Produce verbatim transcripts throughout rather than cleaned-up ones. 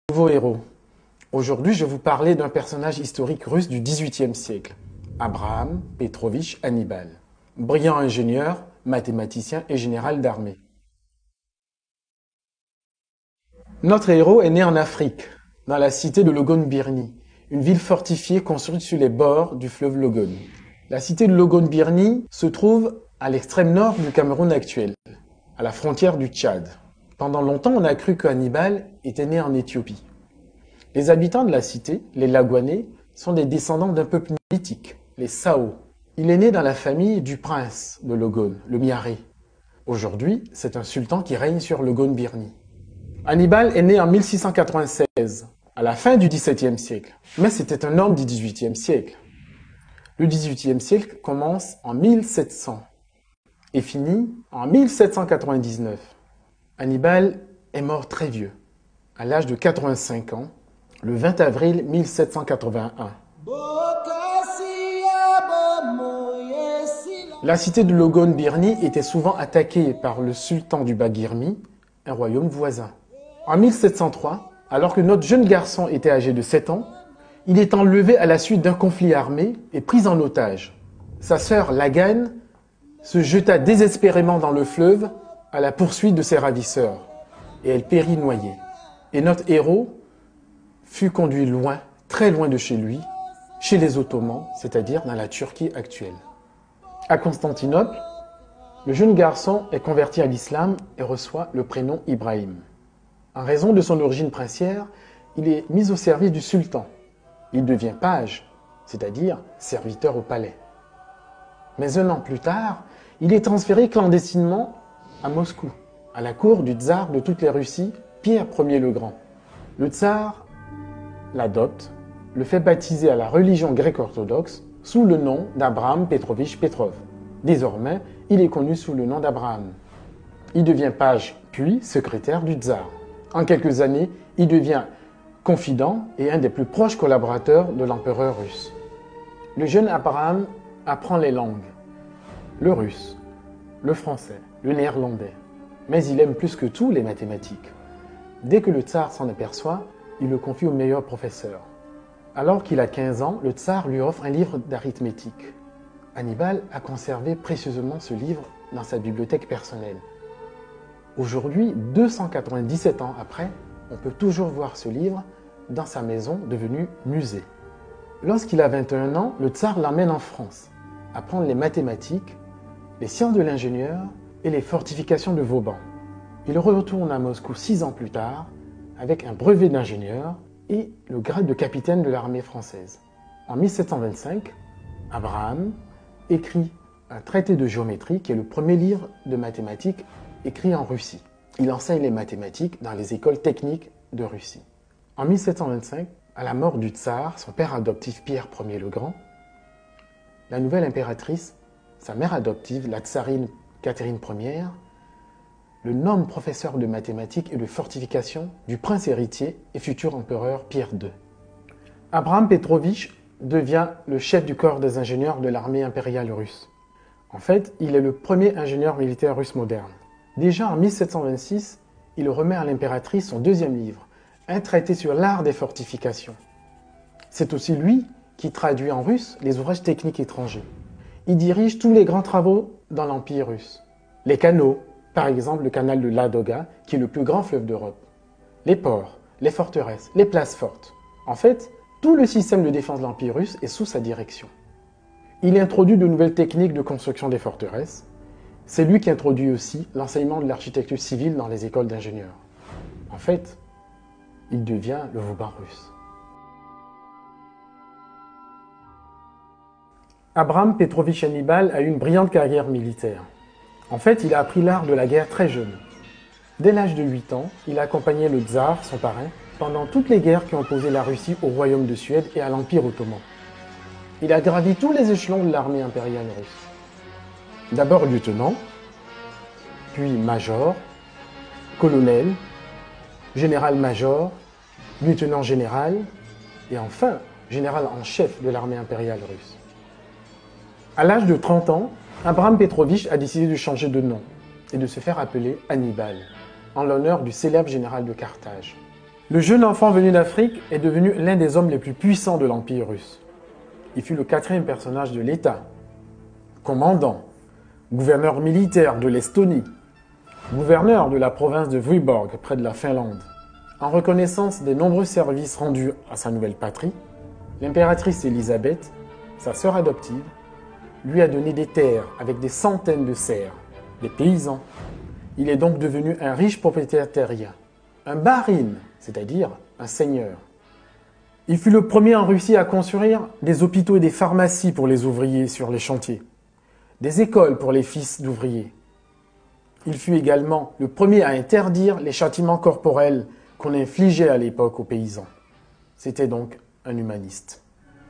Nouveau héros. Aujourd'hui, je vais vous parler d'un personnage historique russe du dix-huitième siècle, Abraham Petrovitch Hannibal, brillant ingénieur, mathématicien et général d'armée. Notre héros est né en Afrique, dans la cité de Logon-Birni, une ville fortifiée construite sur les bords du fleuve Logon. La cité de Logon-Birni se trouve à l'extrême nord du Cameroun actuel, à la frontière du Tchad. Pendant longtemps, on a cru que Hannibal était né en Éthiopie. Les habitants de la cité, les Lagouanais, sont des descendants d'un peuple mythique, les Sao. Il est né dans la famille du prince de Logon, le Miaré. Aujourd'hui, c'est un sultan qui règne sur Logon-Birni. Hannibal est né en mille six cent quatre-vingt-seize, à la fin du dix-septième siècle, mais c'était un homme du dix-huitième siècle. Le dix-huitième siècle commence en mille sept cents et finit en mille sept cent quatre-vingt-dix-neuf. Hannibal est mort très vieux, à l'âge de quatre-vingt-cinq ans, le vingt avril mille sept cent quatre-vingt-un. La cité de Logon-Birni était souvent attaquée par le sultan du Baguirmi, un royaume voisin. En mille sept cent trois, alors que notre jeune garçon était âgé de sept ans, il est enlevé à la suite d'un conflit armé et pris en otage. Sa sœur Lagan se jeta désespérément dans le fleuve à la poursuite de ses ravisseurs, et elle périt noyée. Et notre héros fut conduit loin, très loin de chez lui, chez les Ottomans, c'est-à-dire dans la Turquie actuelle. À Constantinople, le jeune garçon est converti à l'islam et reçoit le prénom Ibrahim. En raison de son origine princière, il est mis au service du sultan. Il devient page, c'est-à-dire serviteur au palais. Mais un an plus tard, il est transféré clandestinement à Moscou, à la cour du tsar de toutes les Russies, Pierre Ier le Grand. Le tsar l'adopte, le fait baptiser à la religion grecque-orthodoxe sous le nom d'Abraham Petrovitch Petrov. Désormais, il est connu sous le nom d'Abraham. Il devient page, puis secrétaire du tsar. En quelques années, il devient confident et un des plus proches collaborateurs de l'empereur russe. Le jeune Abraham apprend les langues, le russe, le français, le néerlandais, mais il aime plus que tout les mathématiques. Dès que le tsar s'en aperçoit, il le confie au meilleur professeur. Alors qu'il a quinze ans, le tsar lui offre un livre d'arithmétique. Hannibal a conservé précieusement ce livre dans sa bibliothèque personnelle. Aujourd'hui, deux cent quatre-vingt-dix-sept ans après, on peut toujours voir ce livre dans sa maison devenue musée. Lorsqu'il a vingt et un ans, le tsar l'emmène en France, apprendre les mathématiques, les sciences de l'ingénieur et les fortifications de Vauban. Il retourne à Moscou six ans plus tard avec un brevet d'ingénieur et le grade de capitaine de l'armée française. En mille sept cent vingt-cinq, Abraham écrit un traité de géométrie qui est le premier livre de mathématiques écrit en Russie. Il enseigne les mathématiques dans les écoles techniques de Russie. En mille sept cent vingt-cinq, à la mort du tsar, son père adoptif Pierre Ier le Grand, la nouvelle impératrice, sa mère adoptive, la tsarine Catherine Première, le nomme professeur de mathématiques et de fortification du prince héritier et futur empereur Pierre deux. Abraham Petrovitch devient le chef du corps des ingénieurs de l'armée impériale russe. En fait, il est le premier ingénieur militaire russe moderne. Déjà en mille sept cent vingt-six, il remet à l'impératrice son deuxième livre, un traité sur l'art des fortifications. C'est aussi lui qui traduit en russe les ouvrages techniques étrangers. Il dirige tous les grands travaux dans l'Empire russe. Les canaux, par exemple le canal de Ladoga, qui est le plus grand fleuve d'Europe. Les ports, les forteresses, les places fortes. En fait, tout le système de défense de l'Empire russe est sous sa direction. Il introduit de nouvelles techniques de construction des forteresses. C'est lui qui introduit aussi l'enseignement de l'architecture civile dans les écoles d'ingénieurs. En fait, il devient le Vauban russe. Abraham Petrovitch Hannibal a eu une brillante carrière militaire. En fait, il a appris l'art de la guerre très jeune. Dès l'âge de huit ans, il a accompagné le tsar, son parrain, pendant toutes les guerres qui ont opposé la Russie au royaume de Suède et à l'Empire ottoman. Il a gravi tous les échelons de l'armée impériale russe. D'abord lieutenant, puis major, colonel, général-major, lieutenant-général et enfin général en chef de l'armée impériale russe. À l'âge de trente ans, Abraham Petrovitch a décidé de changer de nom et de se faire appeler Hannibal, en l'honneur du célèbre général de Carthage. Le jeune enfant venu d'Afrique est devenu l'un des hommes les plus puissants de l'Empire russe. Il fut le quatrième personnage de l'État, commandant, gouverneur militaire de l'Estonie, gouverneur de la province de Vyborg près de la Finlande. En reconnaissance des nombreux services rendus à sa nouvelle patrie, l'impératrice Élisabeth, sa sœur adoptive, lui a donné des terres avec des centaines de serfs, des paysans. Il est donc devenu un riche propriétaire terrien, un barin, c'est-à-dire un seigneur. Il fut le premier en Russie à construire des hôpitaux et des pharmacies pour les ouvriers sur les chantiers, des écoles pour les fils d'ouvriers. Il fut également le premier à interdire les châtiments corporels qu'on infligeait à l'époque aux paysans. C'était donc un humaniste.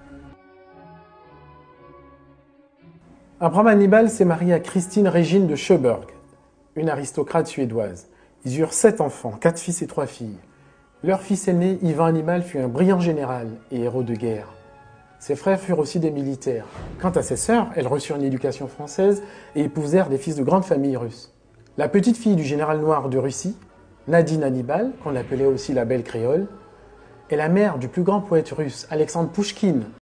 Abraham Hannibal s'est marié à Christine Régine de Schöberg, une aristocrate suédoise. Ils eurent sept enfants, quatre fils et trois filles. Leur fils aîné, Ivan Hannibal, fut un brillant général et héros de guerre. Ses frères furent aussi des militaires. Quant à ses sœurs, elles reçurent une éducation française et épousèrent des fils de grandes familles russes. La petite fille du général noir de Russie, Nadine Hannibal, qu'on appelait aussi la Belle Créole, est la mère du plus grand poète russe, Alexandre Pouchkine.